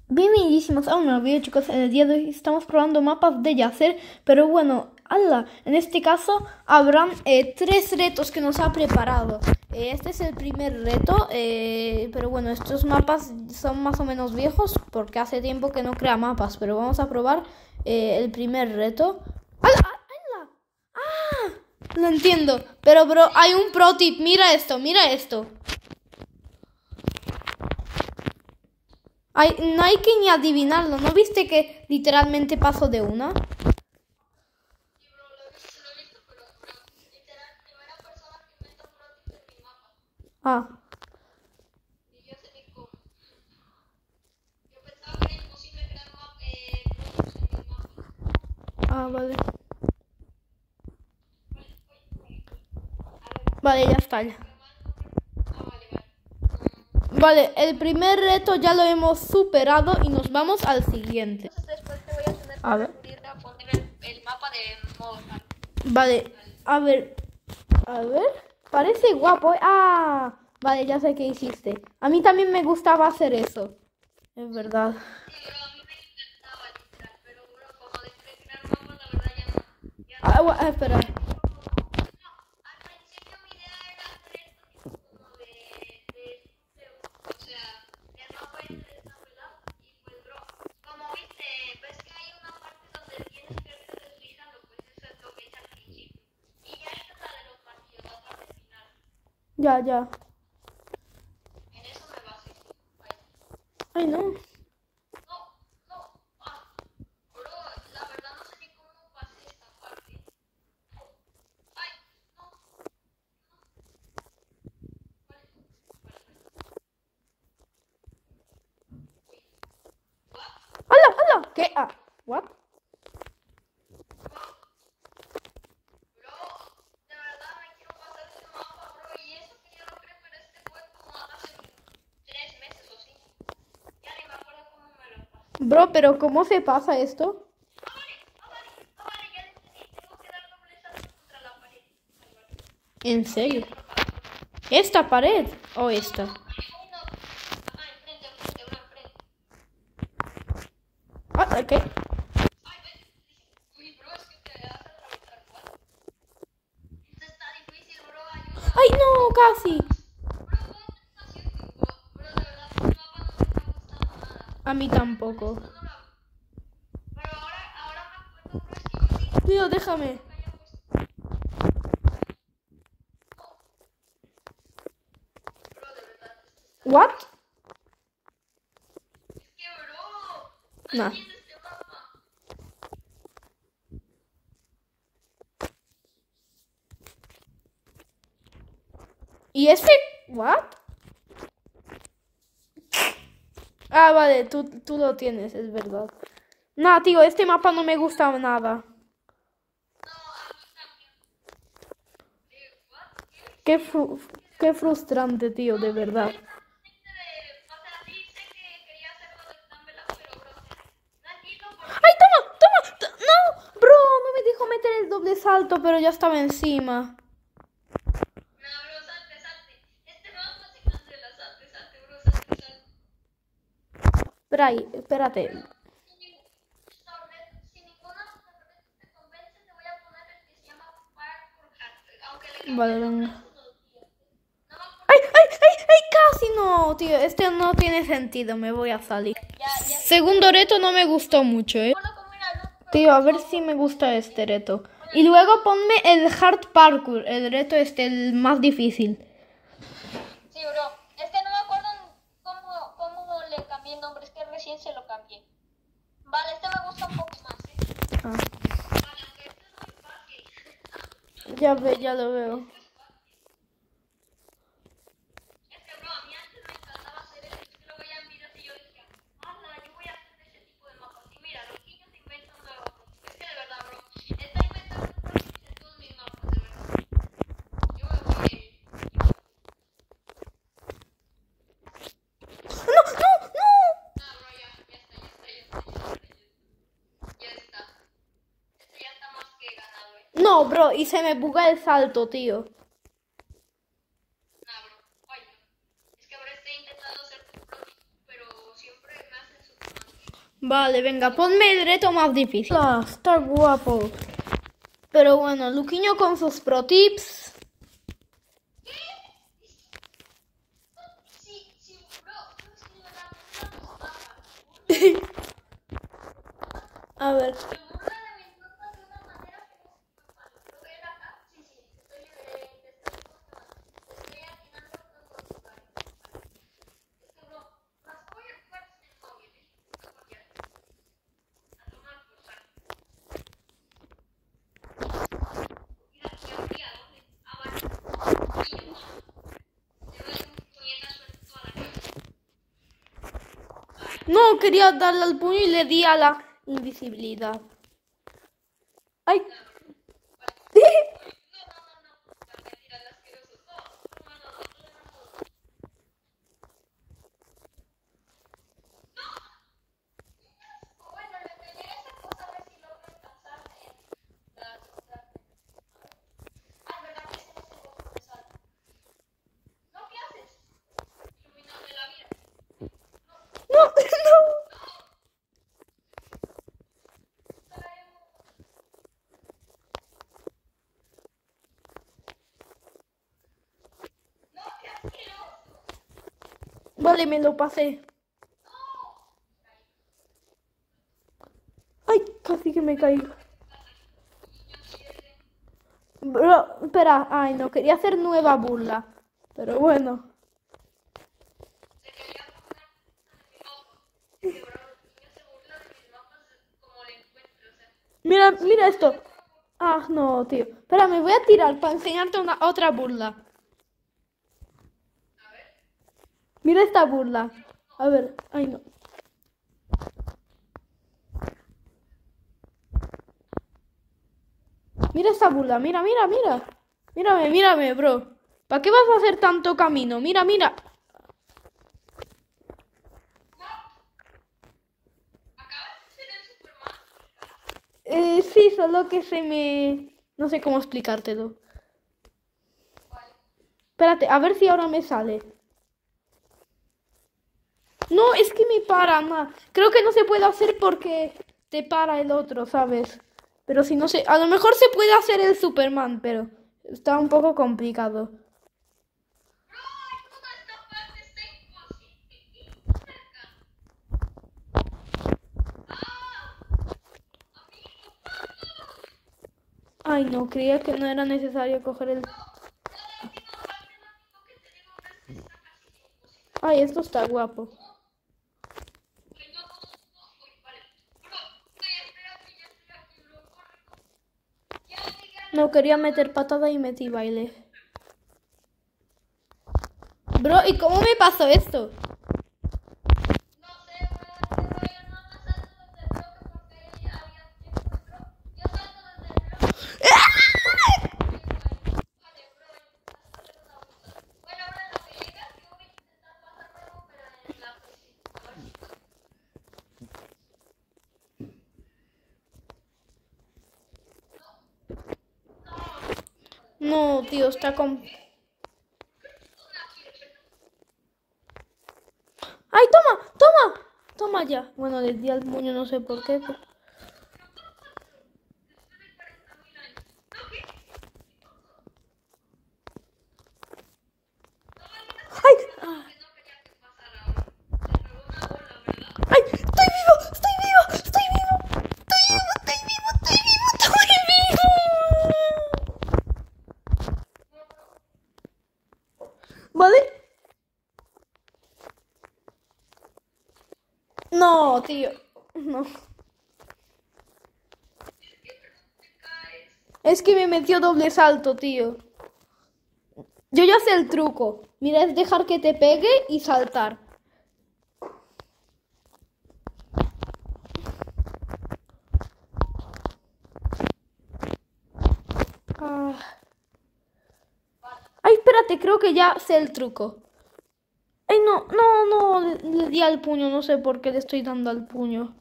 Bienvenidísimos a un nuevo video, chicos. En el día de hoy estamos probando mapas de Yacer, pero bueno, en este caso habrán 3 retos que nos ha preparado. Este es el primer reto, pero bueno, estos mapas son más o menos viejos porque hace tiempo que no crea mapas, pero vamos a probar el primer reto. ¡Hala! ¡Ah! Lo entiendo, pero bro, hay un pro tip, mira esto. No hay que ni adivinarlo, ¿no viste que literalmente paso de una? Sí, bro, lo he visto, pero literal, primera persona que inventa un protip en mi mapa. Ah, Y yo sé ni cómo. Yo pensaba que era imposible crear protops en mis mapas. vale. A ver, Vale, ya está. vale. Vale, el primer reto ya lo hemos superado y nos vamos al siguiente. Entonces después te voy a tener A que ver. recurrir a poner el mapa de modo tal. Vale, a ver. Parece guapo. Vale, ya sé qué hiciste. A mí también me gustaba hacer eso. Es verdad. Sí, bro, a mí me encantaba literal, pero bro, como dejé de crear mapas, la verdad ya no. Espera. Al principio mi idea era hacer esto tipo como o sea, el mapa ese de Isabela y pues bro, como viste, ves que hay una parte donde tienes que irte deslizando, pues eso es lo que hice al principio. Y ya esta es la de los martillos, la parte final. Ya. En eso me basé. Ay, no. Bro, la verdad no sé ni cómo pasé esta parte. Ay, no. ¡Hala! ¿Qué? ¿What? Bro, de verdad me quiero pasar este mapa, bro. Y eso que yo lo creo, pero este fue como hace 3 meses o 5. Ya ni me acuerdo cómo me lo pasé. Bro, pero ¿cómo se pasa esto? Vale, ya lo entendí. Tengo que dar doble salto contra la pared. Ay, vale. ¿En serio? ¿Esta pared o esta? Ay, no. Ajá, enfrente, una enfrente. ¿Qué? Ay, ven. Uy, bro, es que te vas a atravesar cuál. Esto está difícil, bro. Ayuda. ¡Ay, no! Casi. Bro, ¿cómo me estás haciendo? Bro, de verdad, este mapa no me está gustando nada. A mí tampoco. Esto no lo hago. Pero ahora me acuerdo, bro, es que yo dije Tío, déjame. que haya puesto. Bro, de verdad, ¿What? es que, bro, no Nah. entiendo este mapa. ¿Y este? ¿What? Vale, tú lo tienes, es verdad. Nah, tío, este mapa no me gusta nada. No, a mí también. ¿What? Qué frustrante, tío, de verdad. O sea, sí sé que quería hacerlo de Stambela, pero, bro, tranquilo, porque... ¡Ay, toma! ¡No! Bro, no me dijo meter el doble salto, pero ya estaba encima. No, bro, salte. Este mapa se cancela, salte, bro, salte. Espera ahí, espérate. Si ninguna de los retos te convence, te voy a poner el que se llama Parkour Hack, aunque le cambié Vale, el nombre venga. hace unos días. No me acuerdo. ¡Ay! ¡Casi no, tío! Este no tiene sentido, me voy a salir. Ya. Segundo reto no me gustó mucho, Me acuerdo cómo era, ¿no? Tío, a ver si me gusta este reto. Y luego ponme el hard parkour, el reto el más difícil. Sí, bro. Es que no me acuerdo cómo le cambié el nombre. Es que recién se lo cambié. Vale, este me gusta un poco más, ¿eh? Ah, Vale, aunque este es muy fácil. ya lo veo. Es que, bro, a mí antes me encantaba hacer eso. Es que lo veía en videos y yo decía, anda, yo voy a hacer ese tipo de mapas. Y mira, los niños se inventan nuevos. Es que de verdad, bro, está inventando prototips en todos mis mapas, de verdad. Yo me voy a ir. Ah, bro, ya está. Ya está. Este ya está más que ganado, No, bro, y se me buga el salto, tío. Nah, bro. Oye, es que ahora estoy intentando hacer tu protip, pero siempre me hacen super mal. Vale, venga, ponme el reto más difícil. Ah, está guapo. Pero bueno, Luquiño con sus pro tips. Sí, sí, bro, es que yo también una baja. A ver. Me burla de mis notas de una manera que no es muy malo. Creo que era acá. Sí, sí, estoy estoy atinando con los lugares. Es que, bro, las voy a jugar sin el móvil, ¿eh? No porque a tomar por saco. Mira, que habría donde abajo. Y yo, le doy un puñetazo en toda la cara. No, quería darle al puño y le di a la invisibilidad. ¡Ay! No, la mentira, el asqueroso. No, no, no, no. Bueno, le pegué esa cosa a ver si logro alcanzarme las otras. Ah, es verdad que ese no es el botón de salto. No, ¿qué haces? Iluminarme la vida. No, no. No, qué asqueroso. Vale, me lo pasé. Ay, casi que me caigo. Bro, espera, ay, no, quería hacer nueva burla. Pero bueno. Se quería burlar de mi mapa. Que bro, los niños se burlan de mis mapas como le encuentro, o sea. Mira, mira esto. Ah, no, tío. Espera, me voy a tirar para enseñarte una otra burla. A ver. Mira esta burla. A ver, ay, no. Mira esta burla, mira, mira, mira. Mírame, mírame, bro. ¿Para qué vas a hacer tanto camino? Mira, mira. ¿Acabas de ser el Superman? Sí, solo que se me... No sé cómo explicártelo. Vale. Espérate, a ver si ahora me sale. No, es que me para, ma. Creo que no se puede hacer porque te para el otro, ¿sabes? Pero si no sé... A lo mejor se puede hacer el Superman, pero está un poco complicado. Bro, toda esta parte está imposible. Cerca. ¡Ah! ¡Amigo! Ay, no, creía que no era necesario coger el... Ay, esto está guapo. No, quería meter patada y metí baile. Bro, ¿y cómo me pasó esto? No, tío, está con... ¡Ay, toma! ¡Toma! Toma ya. Bueno, le di al puño, no sé por qué. Pero... ¡Ay! ¡Ay! ¡Estoy vivo! ¡Estoy vivo! ¡Estoy vivo! ¡Estoy vivo! ¡Estoy vivo! ¡Estoy vivo! ¡Estoy vivo! ¿Vale? No, tío. No. Es que me metió doble salto, tío. Yo ya sé el truco. Mira, es dejar que te pegue y saltar. Ah. Ay, espérate, creo que ya sé el truco. Ay, no, no, no, le di al puño, no sé por qué le estoy dando al puño.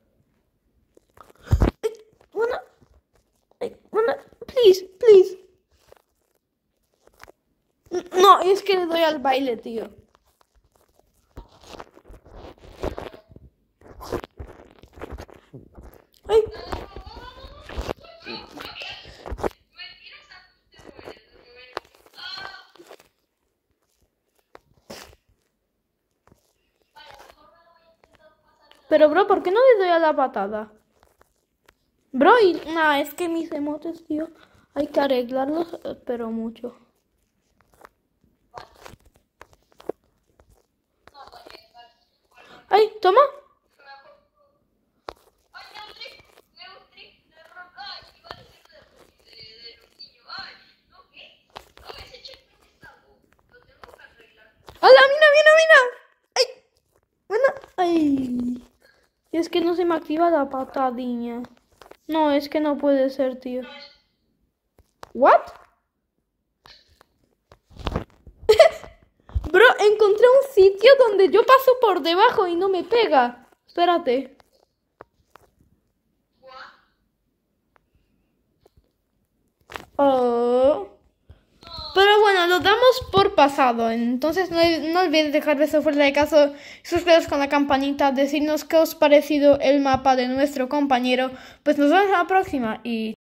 Bueno, please, please. No, es que le doy al baile, tío. Pero, bro, ¿por qué no le doy a la patada? Bro, y... Nah, es que mis emotes, tío, hay que arreglarlos, pero mucho. ¡Ay, toma! Ay, me un trick de rock. Ay, iba a decir de los niños. Ay, ¿no qué? A veces checkpoint está lo tengo que arreglar. ¡Hala, mira! ¡Ay! Bueno, ¡ay! Y es que no se me activa la patadilla. No, es que no puede ser, tío. ¿What? Bro, encontré un sitio donde yo paso por debajo y no me pega. Espérate. Oh. Pero bueno, lo damos por pasado. Entonces no olvides dejar de fuera de caso, suscribiros con la campanita, decirnos qué os ha parecido el mapa de nuestro compañero. Pues nos vemos en la próxima y...